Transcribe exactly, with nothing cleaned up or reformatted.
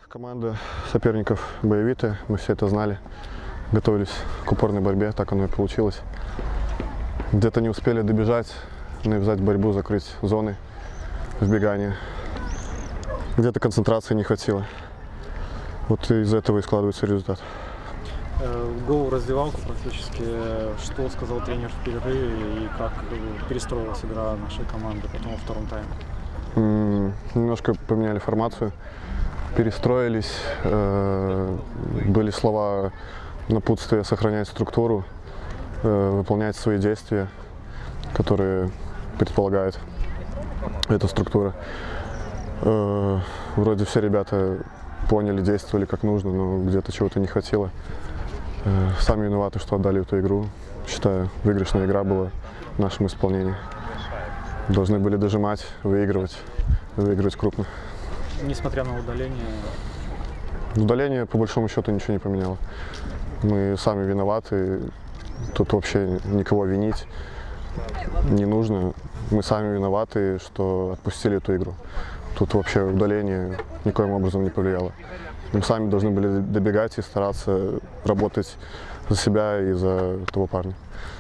Команда соперников боевитая, мы все это знали, готовились к упорной борьбе, так оно и получилось. Где-то не успели добежать, навязать борьбу, закрыть зоны вбегания. Где-то концентрации не хватило. Вот из этого и складывается результат. Гол в раздевалку практически. Что сказал тренер в перерыве и как перестроилась игра нашей команды потом во втором тайме? М-м, немножко поменяли формацию, перестроились. Э-э, были слова напутствия сохранять структуру, э-э, выполнять свои действия, которые предполагает эта структура. Э-э, вроде все ребята поняли, действовали как нужно, но где-то чего-то не хватило. Сами виноваты, что отдали эту игру. Считаю, выигрышная игра была в нашем исполнении. Должны были дожимать, выигрывать, выигрывать крупно. Несмотря на удаление? Удаление, по большому счету, ничего не поменяло. Мы сами виноваты. Тут вообще никого винить не нужно. Мы сами виноваты, что отпустили эту игру. Тут вообще удаление никоим образом не повлияло. Мы сами должны были добегать и стараться работать за себя и за того парня.